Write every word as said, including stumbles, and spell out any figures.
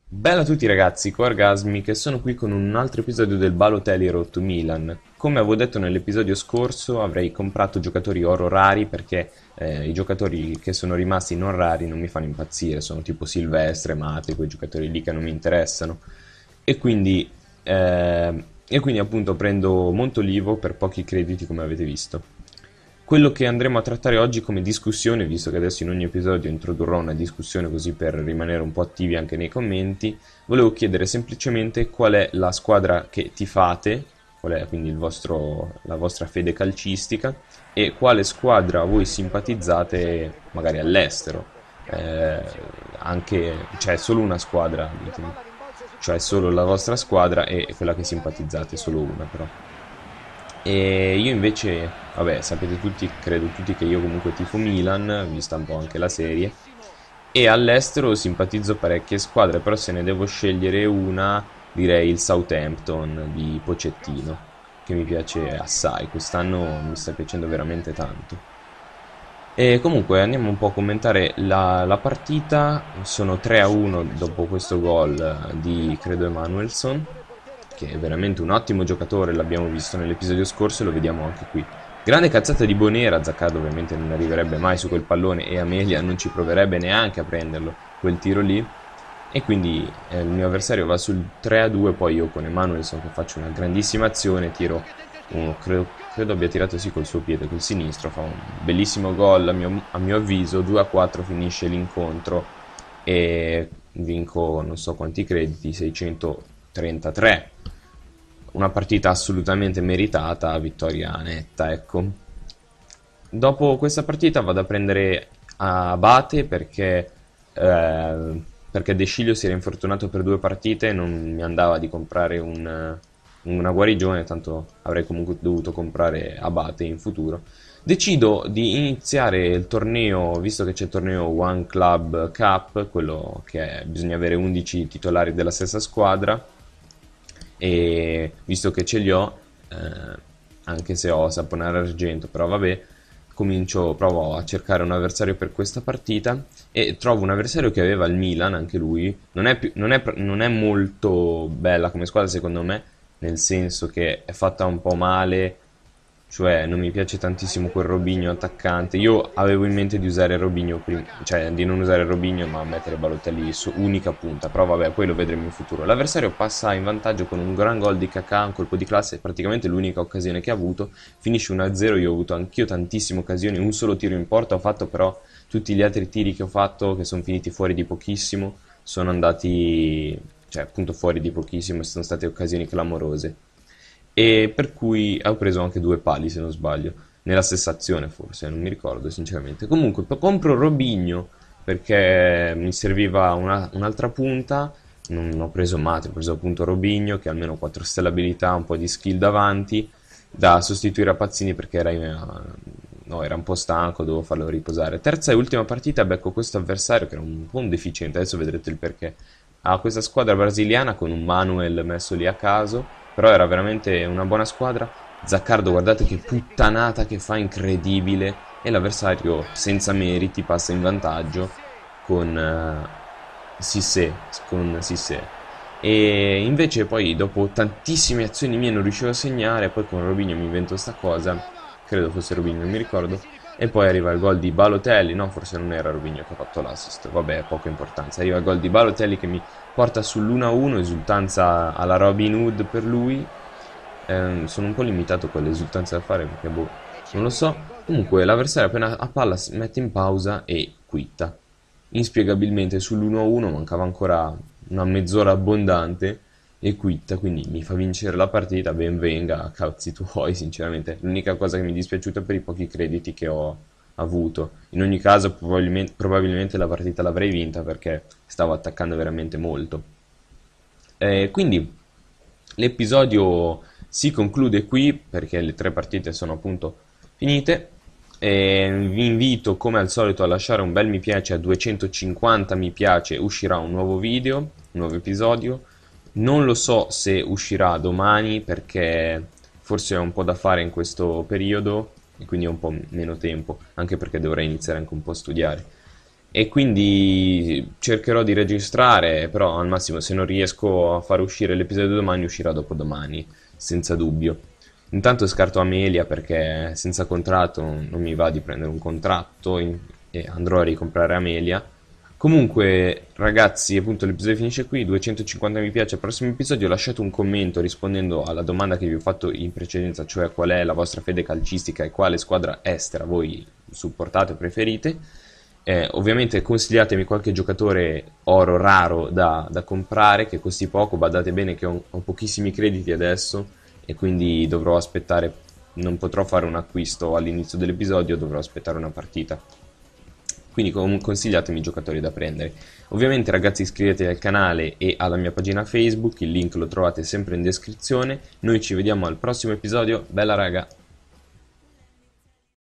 Bella a tutti ragazzi, Coorgasmi, che sono qui con un altro episodio del Balotelli Road to Milan. Come avevo detto nell'episodio scorso, avrei comprato giocatori oro rari perché eh, i giocatori che sono rimasti non rari non mi fanno impazzire, sono tipo Silvestre, Mate, quei giocatori lì che non mi interessano. E quindi, eh, e quindi appunto prendo Montolivo per pochi crediti come avete visto. Quello che andremo a trattare oggi come discussione, visto che adesso in ogni episodio introdurrò una discussione così per rimanere un po' attivi anche nei commenti, volevo chiedere semplicemente qual è la squadra che tifate, qual è quindi il vostro, la vostra fede calcistica e quale squadra voi simpatizzate magari all'estero. Eh, anche, cioè solo una squadra, ditemi. Cioè solo la vostra squadra e quella che simpatizzate, solo una però. E io invece, vabbè, sapete tutti, credo tutti che io comunque tifo Milan, vista un po' anche la serie, e all'estero simpatizzo parecchie squadre, però se ne devo scegliere una, direi il Southampton di Pochettino, che mi piace assai, quest'anno mi sta piacendo veramente tanto. E comunque andiamo un po' a commentare la, la partita, sono tre a uno dopo questo gol di, credo, Emanuelson, che è veramente un ottimo giocatore, l'abbiamo visto nell'episodio scorso e lo vediamo anche qui. Grande cazzata di Bonera, Zaccardo ovviamente non arriverebbe mai su quel pallone e Amelia non ci proverebbe neanche a prenderlo, quel tiro lì. E quindi eh, il mio avversario va sul tre a due, poi io con Emanuelson che faccio una grandissima azione, tiro uno, credo, credo abbia tirato sì col suo piede, col sinistro, fa un bellissimo gol a mio, a mio avviso, due a quattro finisce l'incontro e vinco non so quanti crediti, seicentotrentatré. Una partita assolutamente meritata, vittoria netta, ecco. Dopo questa partita vado a prendere Abate perché, eh, perché De Sciglio si era infortunato per due partite e non mi andava di comprare un, una guarigione, tanto avrei comunque dovuto comprare Abate in futuro. Decido di iniziare il torneo, visto che c'è il torneo One Club Cup, quello che è, bisogna avere undici titolari della stessa squadra, e visto che ce li ho, eh, anche se ho Saponara Argento, però vabbè, comincio, provo a cercare un avversario per questa partita e trovo un avversario che aveva il Milan, anche lui, non è, più- non è pr- non è molto bella come squadra secondo me, nel senso che è fatta un po' male, cioè non mi piace tantissimo quel Robinho attaccante. Io avevo in mente di usare Robinho prima, cioè di non usare Robinho ma mettere Balotelli su unica punta, però vabbè, poi lo vedremo in futuro. L'avversario passa in vantaggio con un gran gol di Kakà, un colpo di classe, praticamente l'unica occasione che ha avuto, finisce uno a zero, io ho avuto anch'io tantissime occasioni, un solo tiro in porta, ho fatto però tutti gli altri tiri che ho fatto, che sono finiti fuori di pochissimo, sono andati, cioè appunto fuori di pochissimo, e sono state occasioni clamorose e per cui ho preso anche due pali se non sbaglio, nella stessa azione forse, non mi ricordo sinceramente. Comunque compro Robinho perché mi serviva una- un'altra punta, non ho preso Mate, ho preso appunto Robinho che ha almeno quattro stelle abilità, un po' di skill davanti, da sostituire a Pazzini perché era, in- no, era un po' stanco, dovevo farlo riposare. Terza e ultima partita becco questo avversario che era un po' un deficiente, adesso vedrete il perché. Ha questa squadra brasiliana con un Manuel messo lì a caso, però era veramente una buona squadra. Zaccardo, guardate che puttanata che fa, incredibile. E l'avversario, senza meriti, passa in vantaggio con uh, Cissé, con Cissé. E invece poi, dopo tantissime azioni mie, non riuscivo a segnare. Poi con Robinho mi invento sta cosa. Credo fosse Robinho, non mi ricordo. E poi arriva il gol di Balotelli. No, forse non era Robinho che ha fatto l'assist. Vabbè, poca importanza. Arriva il gol di Balotelli che mi porta sull'uno a uno, esultanza alla Robin Hood per lui. Ehm, sono un po' limitato con le esultanze da fare perché boh, non lo so. Comunque l'avversario appena a palla si mette in pausa e quitta. Inspiegabilmente sull'uno a uno mancava ancora una mezz'ora abbondante e quitta, quindi mi fa vincere la partita, ben venga, cazzi tuoi, sinceramente. L'unica cosa che mi è dispiaciuta per i pochi crediti che ho avuto. In ogni caso probabilmente, probabilmente la partita l'avrei vinta perché stavo attaccando veramente molto. Eh, quindi l'episodio si conclude qui perché le tre partite sono appunto finite. E vi invito come al solito a lasciare un bel mi piace, a duecentocinquanta mi piace uscirà un nuovo video, un nuovo episodio. Non lo so se uscirà domani perché forse ho un po' da fare in questo periodo e quindi ho un po' meno tempo, anche perché dovrei iniziare anche un po' a studiare. e quindi cercherò di registrare, però al massimo se non riesco a far uscire l'episodio domani uscirà dopodomani, senza dubbio. Intanto scarto Amelia perché senza contratto non mi va di prendere un contratto in- e andrò a ricomprare Amelia. Comunque, ragazzi, appunto l'episodio finisce qui, duecentocinquanta mi piace al prossimo episodio, lasciate un commento rispondendo alla domanda che vi ho fatto in precedenza, cioè qual è la vostra fede calcistica e quale squadra estera voi supportate o preferite. Eh, ovviamente consigliatemi qualche giocatore oro raro da, da comprare che costi poco, badate bene che ho, ho pochissimi crediti adesso e quindi dovrò aspettare, non potrò fare un acquisto all'inizio dell'episodio, dovrò aspettare una partita. Quindi com- consigliatemi i giocatori da prendere. Ovviamente ragazzi iscrivetevi al canale e alla mia pagina Facebook, il link lo trovate sempre in descrizione. Noi ci vediamo al prossimo episodio, bella raga!